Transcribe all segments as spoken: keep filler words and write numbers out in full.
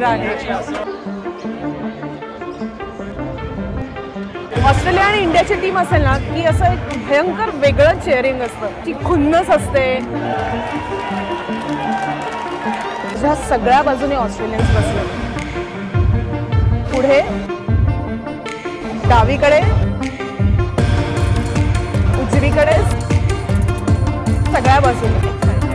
होणार आहे। ऑस्ट्रेलिया आणि इंडियाची टीम असेल ना की असं एक भयंकर वेगळं चेअरिंग असतं, ती खुन्नस असते। ह्या सगळ्या बाजूने ऑस्ट्रेलियन्स बसले, पुढे डावीकडे उजवीकडे सगळ्या बाजूने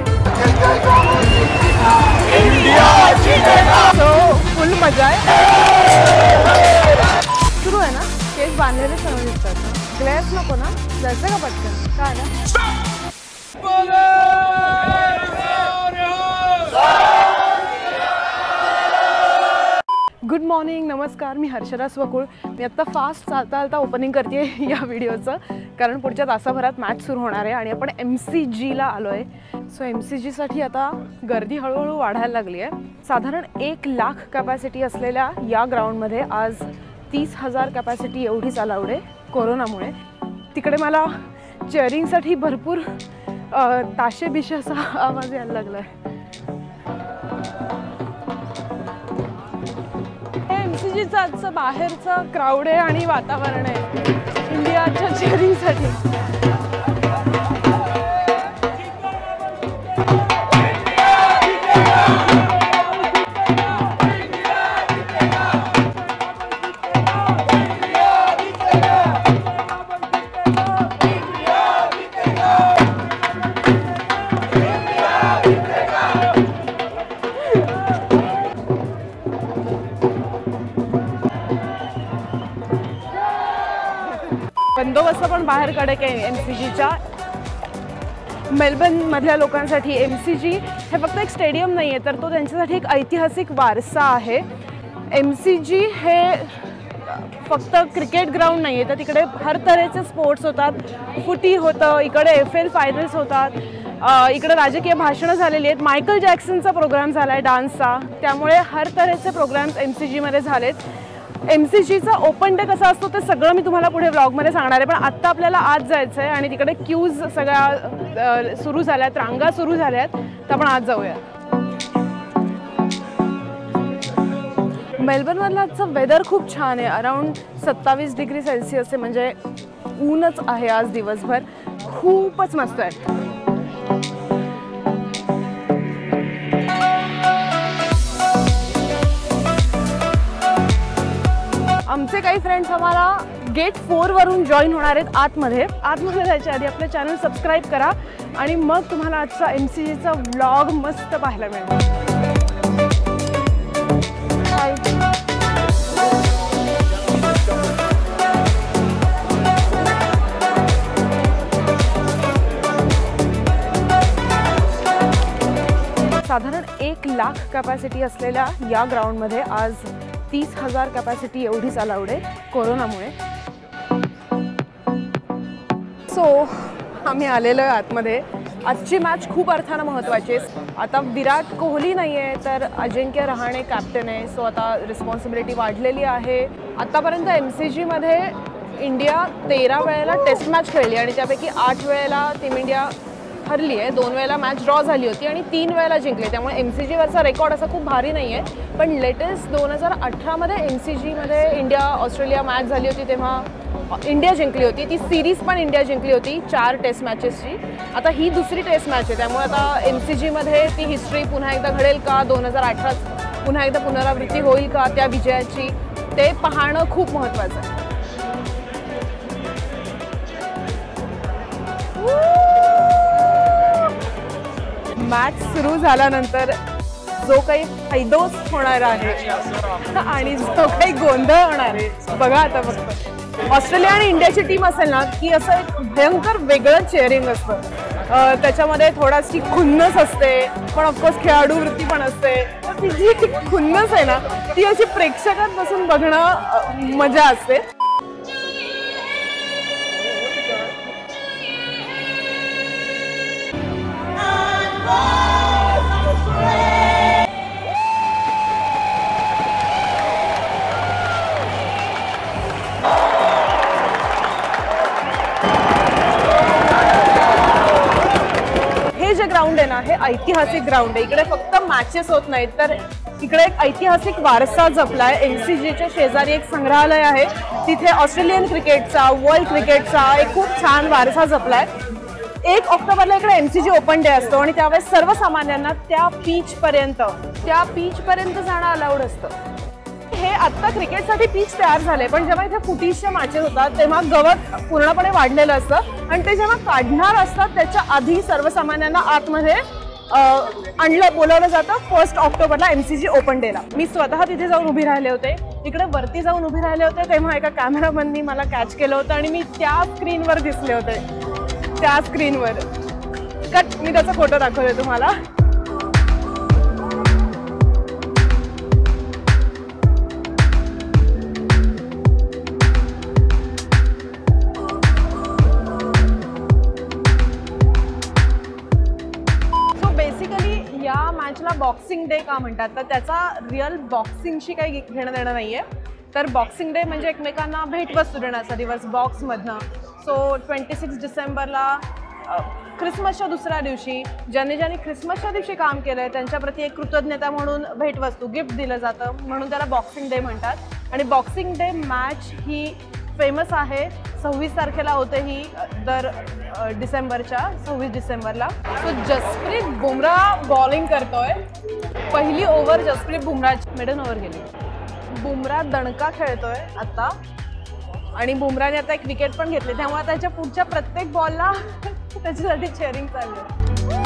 सो फुल मजा आहे। सुरू आहे ना, केस बांधलेले समोर दिसतात, ग्लेस नको ना, जायचं का पटकन काय ना। गुड मॉर्निंग, नमस्कार, मी हर्षदा स्वकुळ। मी आत्ता फास्ट चालता चालता ओपनिंग करते या व्हिडिओचं, कारण पुढच्या तासाभरात मॅच सुरू होणार आहे आणि आपण एम सी जीला आलो आहे। सो एम सी जीसाठी आता गर्दी हळूहळू वाढायला लागली आहे। साधारण एक लाख कॅपॅसिटी असलेल्या या ग्राउंडमध्ये आज तीस हजार कॅपॅसिटी एवढीच अलाउड आहे कोरोनामुळे। तिकडे मला चेअरिंगसाठी भरपूर ताशे बिशे असा आवाज यायला लागला आहे। एम सी जीचं आजचं बाहेरचं क्राऊड आहे आणि वातावरण आहे इंडियाच्या चेअरिंगसाठी। बंदोबस्त पण बाहेर कडक आहे एम सी जीच्या। मेलबर्न मधल्या लोकांसाठी एम सी जी हे फक्त एक स्टेडियम नाही आहे, तर तो त्यांच्यासाठी एक ऐतिहासिक वारसा आहे। एम सी जी हे फक्त क्रिकेट ग्राउंड नाही आहे, तर तिकडे हर तऱ्हेचे स्पोर्ट्स होतात। फुटी होतं, इकडे एफ एल फायनल्स होतात, इकडे राजकीय भाषणं झालेली आहेत, मायकल जॅक्सनचा प्रोग्राम झाला आहे डान्सचा, त्यामुळे हर तऱ्हेचे प्रोग्राम्स एम सी जीमध्ये झालेत। एम सी जीचा ओपन डे कसा असतो ते सगळं मी तुम्हाला पुढे व्लॉगमध्ये सांगणार आहे, पण आत्ता आपल्याला आज जायचं आहे आणि तिकडे क्यूज सगळ्या सुरू झाल्यात, रांगा सुरू झाल्यात, तर आपण आज जाऊया। मेलबर्नमधलं आजचं वेदर खूप छान आहे, अराउंड सत्तावीस डिग्री सेल्सिअस आहे, म्हणजे ऊनच आहे आज दिवसभर, खूपच मस्त आहे। आमचे काही फ्रेंड्स आम्हाला गेट फोर वरून जॉईन होणार आहेत आतमध्ये। आतमध्ये जायच्या आधी आपलं चॅनल सबस्क्राईब करा आणि मग तुम्हाला आजचा एम सी जीचा व्लॉग मस्त पाहायला मिळेल। साधारण एक लाख कॅपॅसिटी असलेल्या या ग्राउंडमध्ये आज तीस हजार कॅपॅसिटी एवढीच अलाउड आहे कोरोनामुळे। सो आम्ही आलेलो आहे आतमध्ये। आजची मॅच खूप अर्थानं महत्त्वाची आहे। आता विराट कोहली नाही आहे, तर अजिंक्य रहाणे कॅप्टन आहे, सो आता रिस्पॉन्सिबिलिटी वाढलेली आहे। आत्तापर्यंत एम सी जीमध्ये इंडिया तेरा वेळेला टेस्ट मॅच खेळली आणि त्यापैकी आठ वेळेला टीम इंडिया हरली आहे, दोन वेळेला मॅच ड्रॉ झाली होती आणि तीन वेळेला जिंकले, त्यामुळे एम सी जीवरचा रेकॉर्ड असा खूप भारी नाही आहे। पण लेटेस्ट दोन हजार अठरामध्ये एम सी जीमध्ये इंडिया ऑस्ट्रेलिया मॅच झाली होती, तेव्हा इंडिया जिंकली होती, ती सिरीज पण इंडिया जिंकली होती चार टेस्ट मॅचेसची। आता ही दुसरी टेस्ट मॅच आहे, त्यामुळे आता एम सी जीमध्ये ती हिस्ट्री पुन्हा एकदा घडेल का, दोन हजार अठरा पुन्हा एकदा पुनरावृत्ती होईल का त्या विजयाची, ते पाहणं खूप महत्त्वाचं आहे। मॅच सुरू झाल्यानंतर जो काही हैदोस होणार आहे आणि जो काही गोंधळ होणार आहे बघा आता फक्त। ऑस्ट्रेलिया आणि इंडियाची टीम असेल ना की असं एक भयंकर वेगळं चेअरिंग असतं, त्याच्यामध्ये थोडाशी खुन्नस असते, पण ऑफकोर्स खेळाडू वृत्ती पण असते। ती जी खुन्नस आहे ना ती अशी प्रेक्षकात बसून बघणं मजा असते। हे जे ग्राउंड आहे ना हे ऐतिहासिक ग्राउंड आहे, इकडे फक्त मॅचेस होत नाहीत तर इकडे एक ऐतिहासिक वारसा जपलाय. एमसीजीच्या शेजारी एक संग्रहालय आहे, तिथे ऑस्ट्रेलियन क्रिकेटचा, वर्ल्ड क्रिकेटचा एक खूप छान वारसा जपलाय. एक ऑक्टोबरला इकडे एमसीजी ओपन डे असतो आणि त्यावेळेस सर्वसामान्यांना त्या पीच पर्यंत त्या पीच पर्यंत जाणं अलाउड असतं. हे आत्ता क्रिकेटसाठी पीच तयार झाले, पण जेव्हा इथे फुटीजचे मॅचेस होतात तेव्हा गवत पूर्णपणे वाढलेलं असतं आणि ते जेव्हा काढणार असतात त्याच्या आधी सर्वसामान्यांना आतमध्ये आणलं बोलावलं जातं फर्स्ट ऑक्टोबरला एमसीजी ओपन डेला. मी स्वतः तिथे जाऊन उभी राहिले होते. इकडे वरती जाऊन उभी राहिले होते तेव्हा एका कॅमेरामननी मला कॅच केलं होतं आणि मी त्या स्क्रीनवर दिसले होते. त्या स्क्रीनवर कट मी त्याचा फोटो दाखवते तुम्हाला. सो बेसिकली या मॅचला बॉक्सिंग डे का म्हणतात तर त्याचा रिअल बॉक्सिंगशी काही घेणं देणं नाही आहे. तर बॉक्सिंग डे म्हणजे एकमेकांना भेटवस्तू देण्याचा दिवस बॉक्समधनं. सो ट्वेंटी सिक्स डिसेंबरला ख्रिसमसच्या दुसऱ्या दिवशी ज्यांनी ज्यांनी ख्रिसमसच्या दिवशी काम केलं आहे त्यांच्याप्रती एक कृतज्ञता म्हणून भेटवस्तू गिफ्ट दिलं जातं, म्हणून त्याला बॉक्सिंग डे म्हणतात. आणि बॉक्सिंग डे मॅच ही फेमस आहे. सव्वीस तारखेला होते ही दर डिसेंबरच्या सव्वीस डिसेंबरला. सो जसप्रीत बुमराह बॉलिंग करतोय. पहिली ओव्हर जसप्रीत बुमराहची मिडन ओव्हर गेली. बुमराह दणका खेळतोय आता आणि बुमराहने आता एक विकेट पण घेतली, त्यामुळे त्याच्या पुढच्या प्रत्येक बॉलला त्याच्यासाठी चेअरिंग चालू आहे.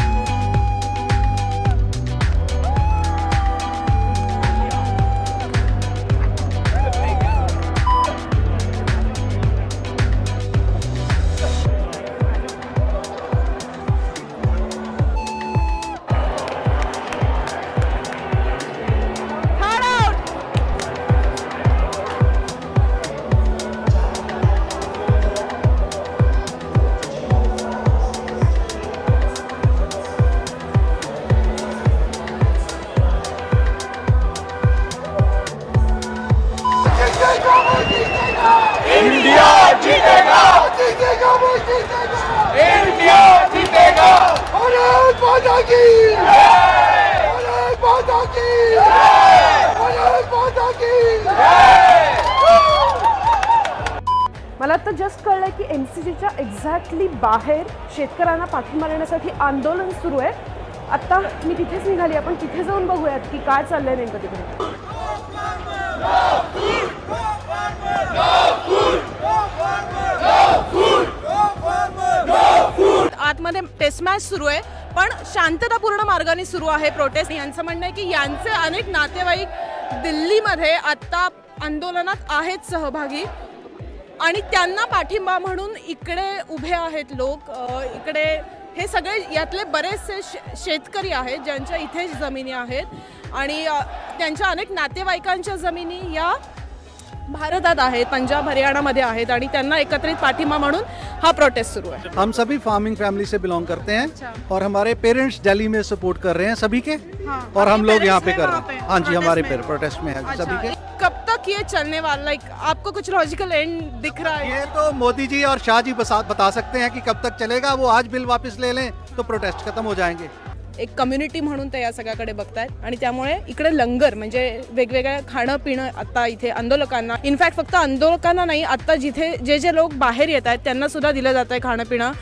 मला आता जस्ट कळलं की एमसीजीच्या एक्झॅक्टली बाहेर शेतकऱ्यांना पाठिंबा देण्यासाठी आंदोलन सुरू आहे. आता मी तिथेच निघाली, आपण तिथे जाऊन बघूयात की काय चाललंय नेमकं तिकडे. आतमध्ये टेस्ट मॅच सुरू आहे, पण शांततापूर्ण मार्गाने सुरू आहे प्रोटेस्ट. यांचं म्हणणं आहे की यांचे अनेक नातेवाईक दिल्लीमध्ये आत्ता आंदोलनात आहेत सहभागी आणि त्यांना पाठिंबा म्हणून इकडे उभे आहेत लोक. इकडे हे सगळे यातले बरेचसे शेतकरी आहेत ज्यांच्या इथे जमिनी आहेत आणि त्यांच्या अनेक नातेवाईकांच्या जमिनी या भारतात आहेत, पंजाब हरियाणामध्ये आहेत आणि त्यांना एकत्रित पाठिंबा म्हणून हा प्रोटेस्ट शुरू है. हम सभी फार्मिंग फैमिली से बिलोंग करते हैं. अच्छा. और हमारे पेरेंट्स दिल्ली में सपोर्ट कर रहे हैं सभी के. हाँ. और हम लोग यहाँ पे कर रहे हैं. हाँ जी, हमारे प्रोटेस्ट में है सभी के. कब तक ये चलने वाला, लाइक आपको कुछ लॉजिकल एंड दिख रहा है? ये तो मोदी जी और शाह जी बता सकते हैं कि कब तक चलेगा. वो आज बिल वापस ले लें तो प्रोटेस्ट खत्म हो जाएंगे. एक कम्युनिटी म्हणून ते या सगळ्याकडे बघतायत आणि त्यामुळे इकडे लंगर म्हणजे वेगवेगळ्या खाणं पिणं आता इथे आंदोलकांना, इनफॅक्ट फक्त आंदोलकांना नाही, आता जिथे जे जे लोक बाहेर येत आहेत त्यांना सुद्धा दिलं जात आहे खाणं पिणं.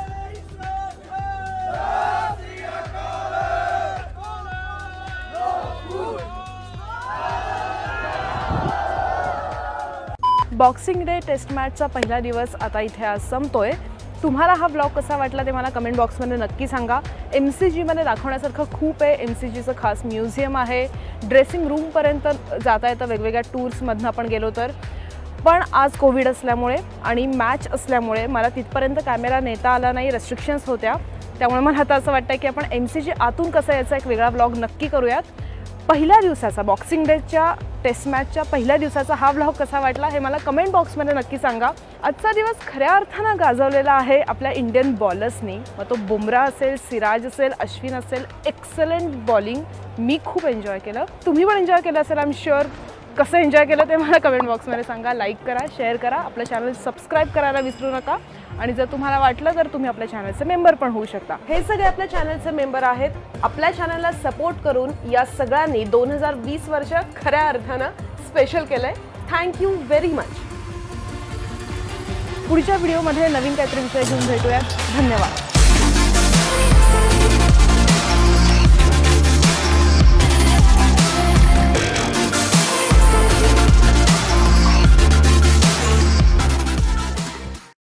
बॉक्सिंग डे टेस्ट मॅचचा पहिला दिवस आता इथे आज संपतोय. तुम्हाला हा ब्लॉग कसा वाटला ते मला कमेंट बॉक्समध्ये नक्की सांगा. एम सी जीमध्ये दाखवण्यासारखं खूप आहे. एम सी जीचं खास म्युझियम आहे, ड्रेसिंग रूमपर्यंत जाता येतं वेगवेगळ्या टूर्समधनं आपण गेलो तर. पण आज कोविड असल्यामुळे आणि मॅच असल्यामुळे मला तिथपर्यंत कॅमेरा नेता आला नाही, रेस्ट्रिक्शन्स होत्या. त्यामुळे मला आता असं वाटतं की आपण एम सी जी आतून कसं यायचा एक वेगळा ब्लॉग नक्की करूयात. पहिल्या दिवसाचा बॉक्सिंग डेच्या टेस्ट मॅचच्या पहिल्या दिवसाचा हा व्लॉग कसा वाटला हे मला कमेंट बॉक्समध्ये नक्की सांगा. आजचा दिवस खऱ्या अर्थानं गाजवलेला आहे आपल्या इंडियन बॉलर्सनी. मग तो बुमराह असेल, सिराज असेल, अश्विन असेल, एक्सलंट बॉलिंग. मी खूप एन्जॉय केलं, तुम्ही पण एन्जॉय केलं असेल आय एम शुअर. कसं एन्जॉय केलं ते मला कमेंट बॉक्समध्ये सांगा. लाईक करा, शेअर करा, आपलं चॅनल सबस्क्राईब करायला विसरू नका आणि जर तुम्हाला वाटलं तर तुम्ही आपल्या चॅनलचे मेंबर पण होऊ शकता. हे सगळे आपल्या चॅनलचे मेंबर आहेत. आपल्या चॅनलला सपोर्ट करून या सगळ्यांनी दोन हजार वीस वर्ष खऱ्या अर्थानं स्पेशल केलंय. Thank you very much. पुढच्या व्हिडिओमध्ये नवीन काहीतरी विषय घेऊन भेटूयात. धन्यवाद.